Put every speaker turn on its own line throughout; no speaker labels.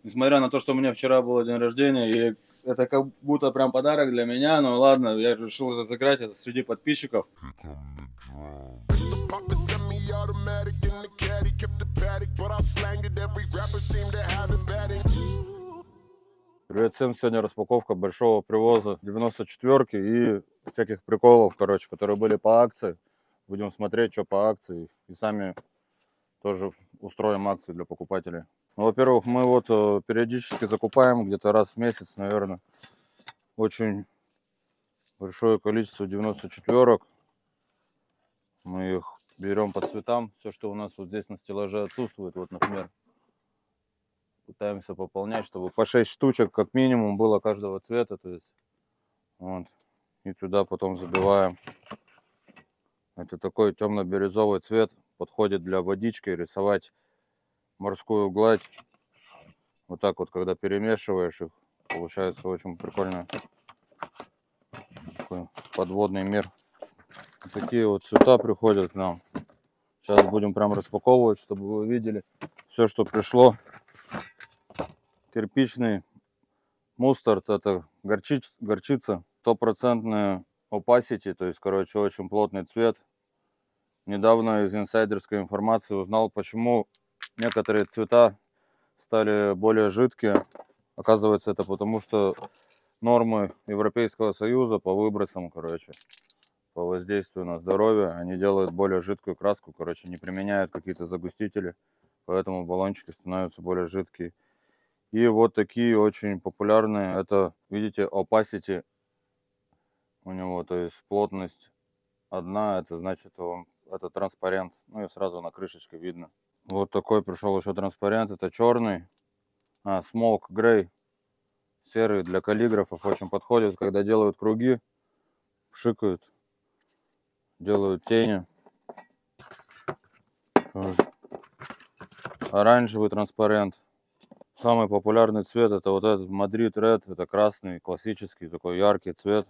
Несмотря на то, что у меня вчера был день рождения, и это как будто прям подарок для меня, но ладно, я решил разыграть это среди подписчиков. Привет всем, сегодня распаковка большого привоза 94-ки и всяких приколов, короче, которые были по акции. Будем смотреть, что по акции, и сами тоже устроим акции для покупателей. Ну, во-первых, мы вот периодически закупаем где-то раз в месяц, наверное, очень большое количество 94-ок. Мы их берем по цветам, все, что у нас вот здесь на стеллаже отсутствует, вот, например, пытаемся пополнять, чтобы по 6 штучек как минимум было каждого цвета, то есть, вот, и туда потом забиваем. Это такой темно-бирюзовый цвет, подходит для водички, рисовать морскую гладь. Вот так вот, когда перемешиваешь их, получается очень прикольно. Такой подводный мир. Вот такие вот цвета приходят к нам. Сейчас будем прям распаковывать, чтобы вы видели все, что пришло. Кирпичный мустард, это горчица, стопроцентная opacity, то есть, короче, очень плотный цвет. Недавно из инсайдерской информации узнал, почему некоторые цвета стали более жидкие. Оказывается, это потому, что нормы Европейского Союза по выбросам, короче, по воздействию на здоровье, они делают более жидкую краску, короче, не применяют какие-то загустители, поэтому баллончики становятся более жидкие. И вот такие очень популярные, это, видите, opacity у него, то есть плотность одна, это значит, это транспарент, ну и сразу на крышечке видно. Вот такой пришел еще транспарент, это черный, smoke gray, серый, для каллиграфов очень подходит, когда делают круги, пшикают, делают тени. Оранжевый транспарент. Самый популярный цвет это вот этот Madrid Red, это красный, классический, такой яркий цвет.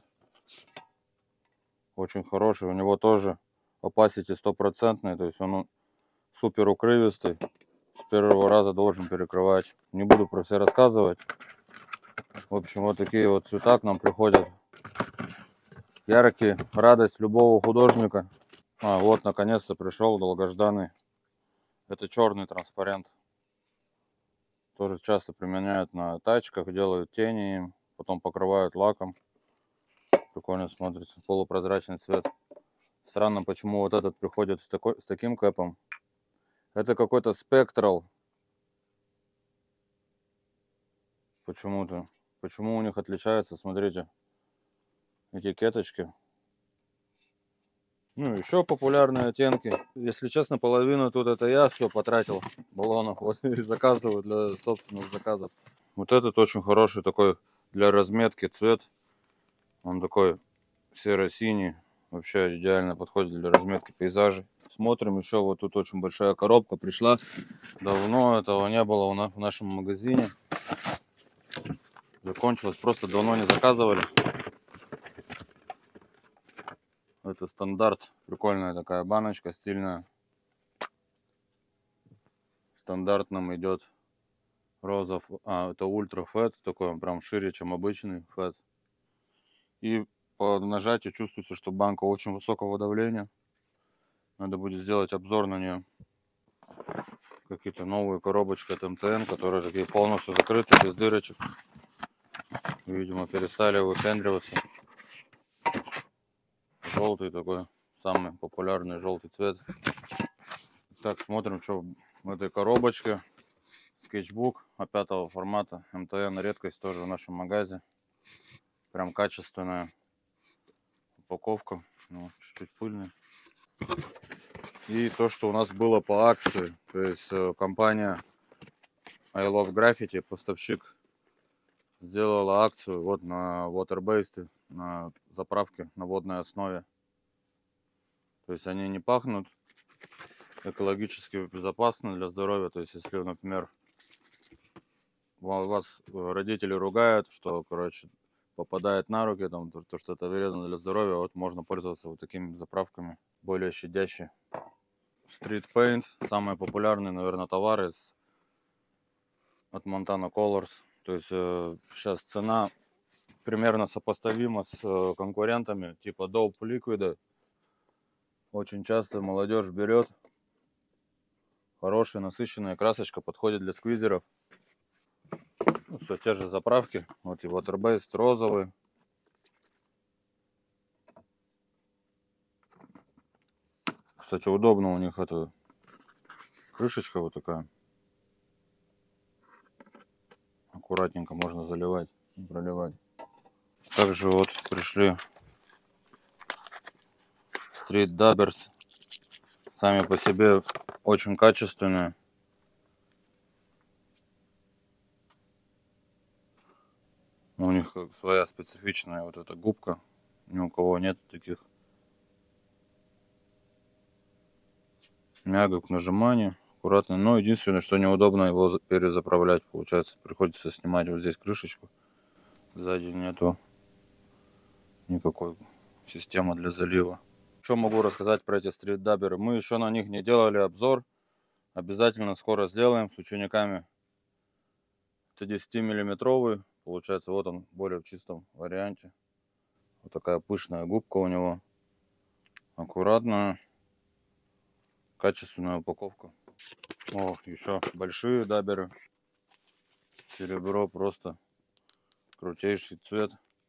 Очень хороший, у него тоже opacity стопроцентный, то есть он супер укрывистый. С первого раза должен перекрывать. Не буду про все рассказывать. В общем, вот такие вот цвета к нам приходят. Яркие, радость любого художника. Вот наконец-то пришел долгожданный. Это черный транспарент. Тоже часто применяют на тачках, делают тени им, потом покрывают лаком. Прикольно смотрится, полупрозрачный цвет. Странно, почему вот этот приходит с таким кэпом. Это какой-то спектрал. Почему-то. Почему у них отличается, смотрите, этикеточки. Ну, еще популярные оттенки. Если честно, половину тут это я все потратил баллонов. Вот и заказываю для собственных заказов. Вот этот очень хороший такой для разметки цвет. Он такой серо-синий. Вообще идеально подходит для разметки пейзажей. Смотрим еще, вот тут очень большая коробка пришла. Давно этого не было у нас в нашем магазине. Закончилось, просто давно не заказывали. Это стандарт. Прикольная такая баночка, стильная. Стандартным идет роза. Это ультра фэт. Такой он прям шире, чем обычный фэт. И по нажатию чувствуется, что банка очень высокого давления. Надо будет сделать обзор на нее. Какие-то новые коробочки от МТН, которые такие полностью закрыты, без дырочек. Видимо, перестали выпендриваться. Желтый такой, самый популярный желтый цвет. Так, смотрим, что в этой коробочке. Скетчбук А5 формата. МТН редкость тоже в нашем магазе. Прям качественная упаковка. Ну, чуть-чуть пыльная. И то, что у нас было по акции. То есть компания I Love Graffiti, поставщик, сделала акцию вот на water-based, на заправке на водной основе. То есть они не пахнут, экологически безопасны для здоровья. То есть если, например, вас родители ругают, что, короче, попадает на руки, там, то, что это вредно для здоровья, вот можно пользоваться вот такими заправками, более щадящие. Street Paint, самый популярный, наверное, товар из от Montana Colors. То есть сейчас цена примерно сопоставима с конкурентами типа Dope Liquid. Очень часто молодежь берет. Хорошая насыщенная красочка, подходит для сквизеров. Ну, все те же заправки. Вот и Waterbased розовый. Кстати, удобно у них эта крышечка вот такая. Аккуратненько можно заливать и проливать. Также вот пришли Street Dabbers. Сами по себе очень качественные. У них своя специфичная вот эта губка. Ни у кого нет таких. Мягок к нажиманию. Аккуратно. Но единственное, что неудобно его перезаправлять. Получается, приходится снимать вот здесь крышечку. Сзади нету никакой системы для залива. Что могу рассказать про эти стрит-дабберы? Мы еще на них не делали обзор. Обязательно скоро сделаем с учениками. Это 10-миллиметровый. Получается, вот он более в чистом варианте. Вот такая пышная губка у него. Аккуратная. Качественная упаковка. О, еще большие дабберы. Серебро просто крутейший цвет.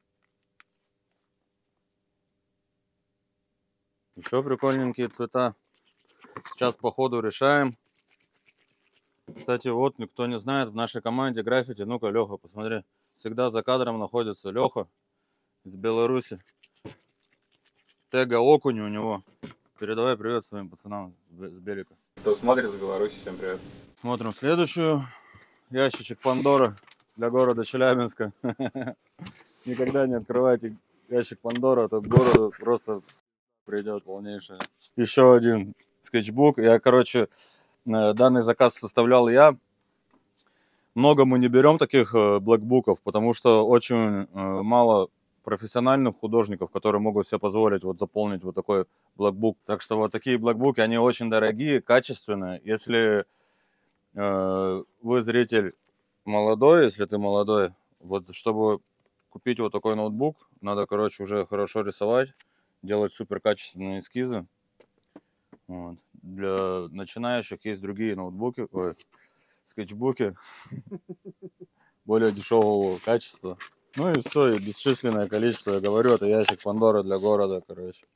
Еще прикольненькие цвета. Сейчас по ходу решаем. Кстати, вот никто не знает, в нашей команде граффити. Ну-ка, Леха, посмотри. Всегда за кадром находится Леха из Беларуси. Тега Окунь у него. Передавай привет своим пацанам с Белика.
Кто смотрит с Беларуси, всем привет.
Смотрим следующую. Ящичек Пандоры для города Челябинска. Никогда не открывайте ящик Пандоры, а то к городу просто придет полнейшее. Еще один скетчбук. Я, короче, данный заказ составлял я. Много мы не берем таких блэкбуков, потому что очень мало профессиональных художников, которые могут себе позволить вот заполнить вот такой блэкбук. Так что вот такие блэкбуки, они очень дорогие, качественные. Если вы зритель молодой, если ты молодой, вот чтобы купить вот такой ноутбук, надо, короче, уже хорошо рисовать, делать супер качественные эскизы. Вот. Для начинающих есть другие ноутбуки, скетчбуки более дешевого качества. Ну и все, и бесчисленное количество, я говорю, это ящик Пандоры для города, короче.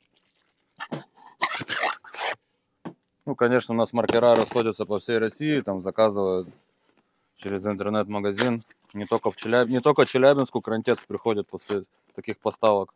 Ну, конечно, у нас маркера расходятся по всей России, там заказывают через интернет-магазин. Не только Челябинску Крантец приходит после таких поставок.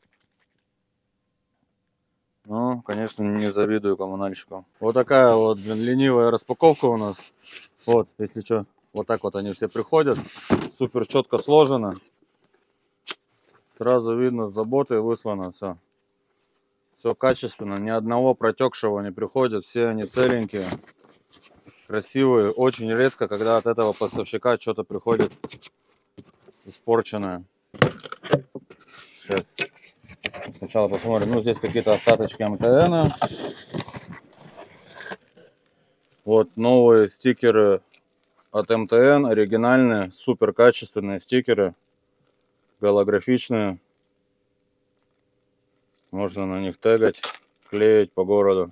Ну, конечно, не завидую коммунальщикам. Вот такая вот, блин, ленивая распаковка у нас. Вот, если что, вот так вот они все приходят. Супер четко сложено. Сразу видно, с заботой выслано все. Все качественно, ни одного протекшего не приходит. Все они целенькие, красивые. Очень редко, когда от этого поставщика что-то приходит испорченное. Сейчас. Сначала посмотрим. Ну, здесь какие-то остаточки МТН. Вот новые стикеры от МТН. Оригинальные, супер качественные стикеры. Голографичные. Можно на них тегать, клеить по городу.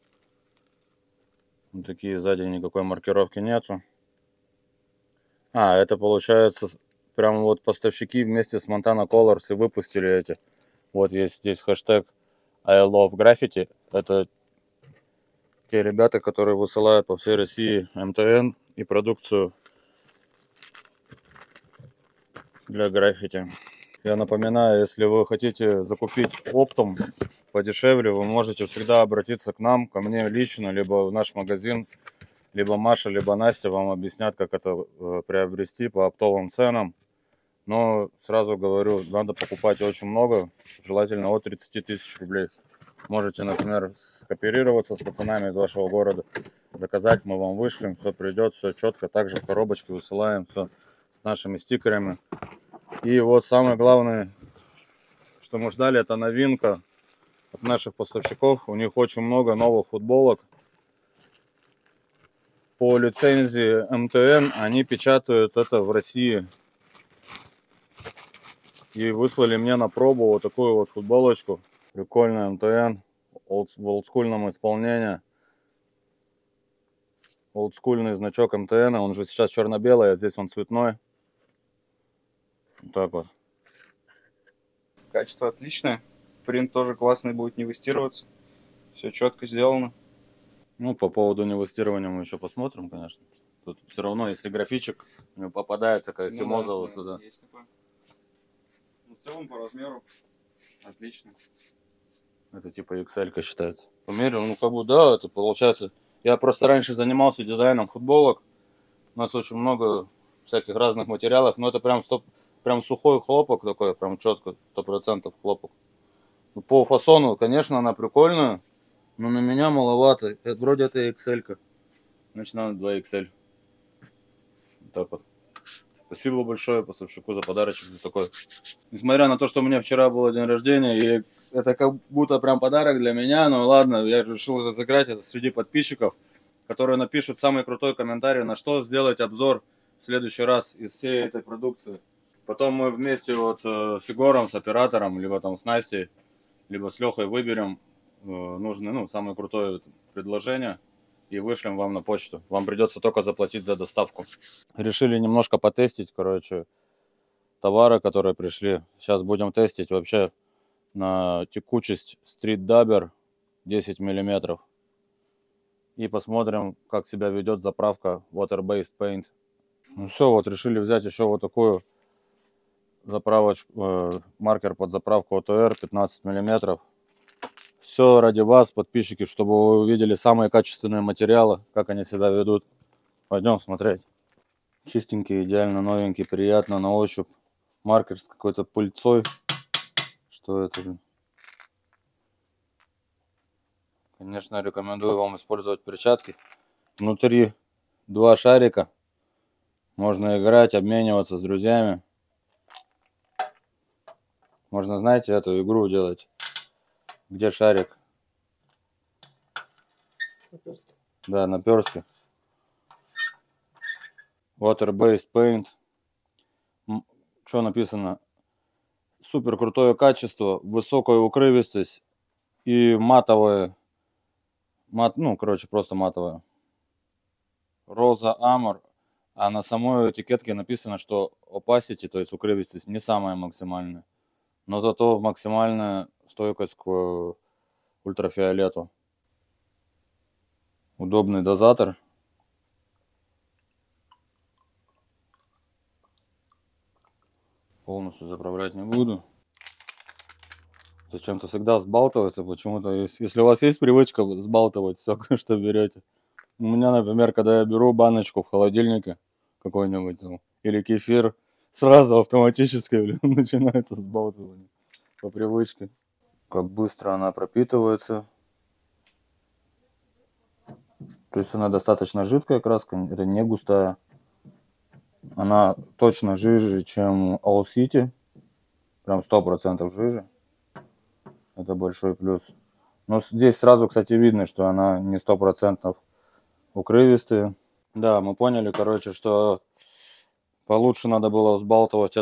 Вот такие, сзади никакой маркировки нету. А, это получается прям вот поставщики вместе с Montana Colors и выпустили эти. Вот есть здесь хэштег I love graffiti. Это те ребята, которые высылают по всей России МТН и продукцию для граффити. Я напоминаю, если вы хотите закупить оптом подешевле, вы можете всегда обратиться к нам, ко мне лично, либо в наш магазин, либо Маша, либо Настя вам объяснят, как это приобрести по оптовым ценам. Но сразу говорю, надо покупать очень много, желательно от 30 тысяч рублей. Можете, например, скооперироваться с пацанами из вашего города, заказать, мы вам вышлем, все придет, все четко. Также в коробочке высылаем все с нашими стикерами. И вот самое главное, что мы ждали, это новинка от наших поставщиков. У них очень много новых футболок. по лицензии МТН они печатают это в России. И выслали мне на пробу вот такую вот футболочку. Прикольная МТН. В олдскульном исполнении. Олдскульный значок МТН. Он же сейчас черно-белый, а здесь он цветной. Вот так вот.
Качество отличное. Принт тоже классный, будет не выстирываться. Все четко сделано.
Ну, по поводу невестирования мы еще посмотрим, конечно. Тут все равно, если графичек попадается, как Химозова сюда.
Есть такое. Ну, в целом по размеру отлично.
Это типа XL считается. Померил, ну как бы да, это получается. Я просто раньше занимался дизайном футболок. У нас очень много всяких разных материалов, но это прям сухой хлопок такой, прям четко, 100% хлопок. Ну, по фасону, конечно, она прикольная, но на меня маловато. Вроде это XL-ка. Значит, надо 2XL. Вот так вот. Спасибо большое поставщику за подарочек за такой. Несмотря на то, что у меня вчера был день рождения, и это как будто прям подарок для меня, но ладно, я решил разыграть это среди подписчиков, которые напишут самый крутой комментарий, на что сделать обзор в следующий раз из всей этой продукции. Потом мы вместе вот с Егором, с оператором, либо там с Настей, либо с Лехой выберем нужное, ну, самое крутое предложение и вышлем вам на почту. Вам придется только заплатить за доставку. Решили немножко потестить, короче, товары, которые пришли. Сейчас будем тестить вообще на текучесть Street Dabber 10 мм. И посмотрим, как себя ведет заправка Water-Based Paint. Ну все, вот решили взять еще вот такую заправочку, маркер под заправку OTR 15 мм. Все ради вас, подписчики, чтобы вы увидели самые качественные материалы, как они себя ведут. Пойдем смотреть. Чистенький, идеально новенький, приятно на ощупь. Маркер с какой-то пыльцой. Что это? Конечно, рекомендую вам использовать перчатки. Внутри 2 шарика. Можно играть, обмениваться с друзьями. Можно, знаете, эту игру делать. Где шарик? Да, наперстки. Water-Based Paint. Что написано? Супер крутое качество, высокая укрывистость и матовое. Ну, короче, просто матовое. Роза Амор. А на самой этикетке написано, что opacity, то есть укрывистость, не самая максимальная. Но зато максимальная стойкость к ультрафиолету. Удобный дозатор. Полностью заправлять не буду. Зачем-то всегда сбалтывается. Почему-то, если у вас есть привычка сбалтывать все, что берете. У меня, например, когда я беру баночку в холодильнике какой-нибудь там, или кефир, сразу автоматически начинается сбалтывание по привычке. Как быстро она пропитывается. То есть она достаточно жидкая краска, это не густая. Она точно жиже, чем All City. Прям 100% жиже. Это большой плюс. Но здесь сразу, кстати, видно, что она не 100% укрывистая. Да, мы поняли, короче, что получше надо было взбалтывать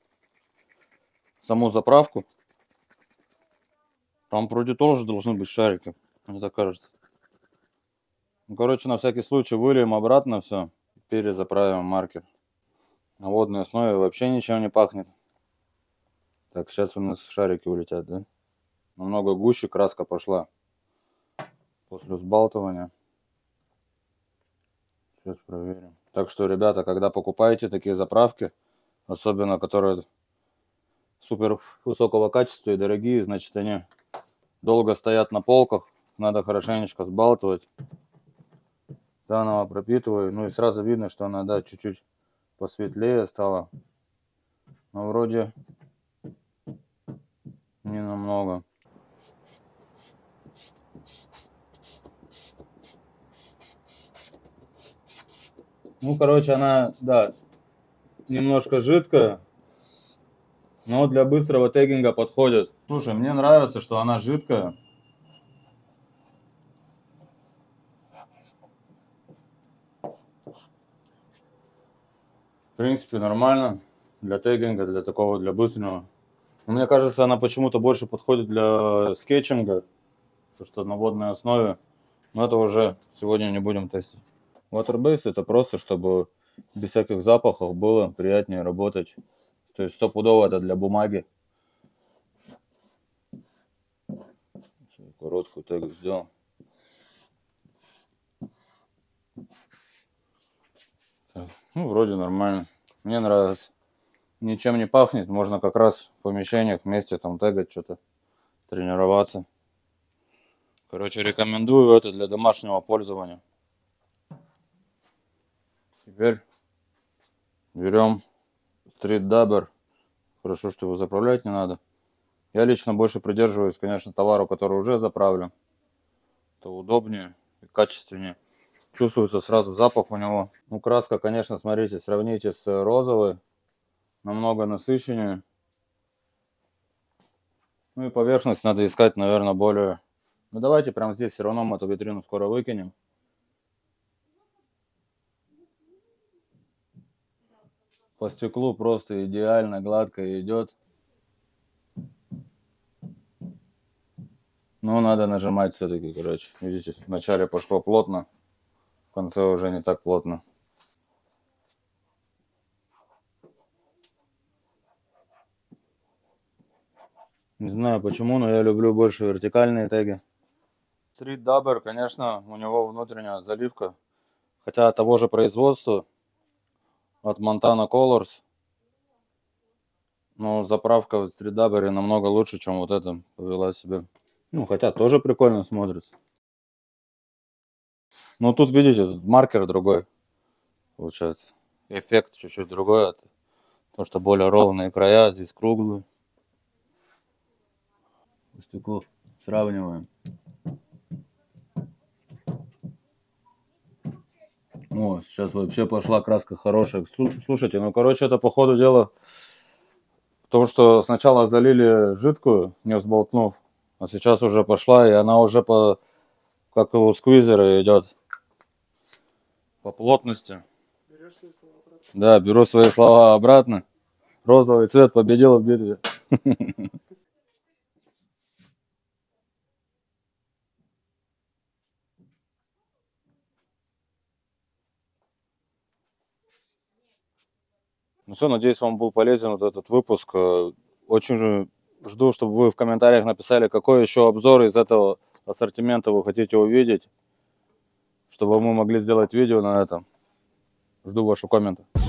саму заправку. Там вроде тоже должны быть шарики, мне так кажется. Ну, короче, на всякий случай выльем обратно все. Перезаправим маркер. На водной основе вообще ничем не пахнет. Так, сейчас у нас шарики улетят, да? Намного гуще краска пошла после взбалтывания. Сейчас проверим. Так что, ребята, когда покупаете такие заправки, особенно которые супер высокого качества и дорогие, значит, они долго стоят на полках. Надо хорошенечко взбалтывать. Заново пропитываю. Ну и сразу видно, что она, да, чуть-чуть посветлее стала. Но вроде не намного. Ну, короче, она, да, немножко жидкая, но для быстрого теггинга подходит. Слушай, мне нравится, что она жидкая. принципе, нормально для тегинга, для такого, для быстрого. Но мне кажется, она почему-то больше подходит для скетчинга, потому что на водной основе. Но это уже сегодня не будем тестить. Waterbase это просто, чтобы без всяких запахов было приятнее работать. То есть стопудово это для бумаги. Короткую тегу сделал. Так, ну, вроде нормально. Мне нравится. Ничем не пахнет. Можно как раз в помещениях вместе там тегать что-то, тренироваться. Короче, рекомендую это для домашнего пользования. Теперь берем Street Dabber. Хорошо, что его заправлять не надо. Я лично больше придерживаюсь, конечно, товару, который уже заправлен. Это удобнее и качественнее. Чувствуется сразу запах у него. Ну, краска, конечно, смотрите, сравните с розовой. Намного насыщеннее. Ну и поверхность надо искать, наверное, более... Ну, давайте прямо здесь все равно мы эту витрину скоро выкинем. По стеклу просто идеально, гладко идет. Ну, надо нажимать все-таки, короче. Видите, вначале пошло плотно, в конце уже не так плотно. Не знаю почему, но я люблю больше вертикальные теги. Street Dabber, конечно, у него внутренняя заливка. Хотя того же производства, от Montana Colors. Но заправка в Street Dabber намного лучше, чем вот эта повела себя. Ну, хотя тоже прикольно смотрится. Ну, тут, видите, тут маркер другой. Получается. Эффект чуть-чуть другой. То, что более ровные края, здесь круглые. По стеклу сравниваем. О, сейчас вообще пошла краска хорошая. Слушайте, ну, короче, это по ходу дела в том, что сначала залили жидкую, не взболтнув, а сейчас уже пошла, и она уже по, как у сквизера идет, по плотности. Да, беру свои слова обратно. Розовый цвет победил в битве. Ну все, надеюсь, вам был полезен вот этот выпуск. Очень же жду, чтобы вы в комментариях написали, какой еще обзор из этого ассортимента вы хотите увидеть, чтобы мы могли сделать видео на этом. Жду ваши комменты.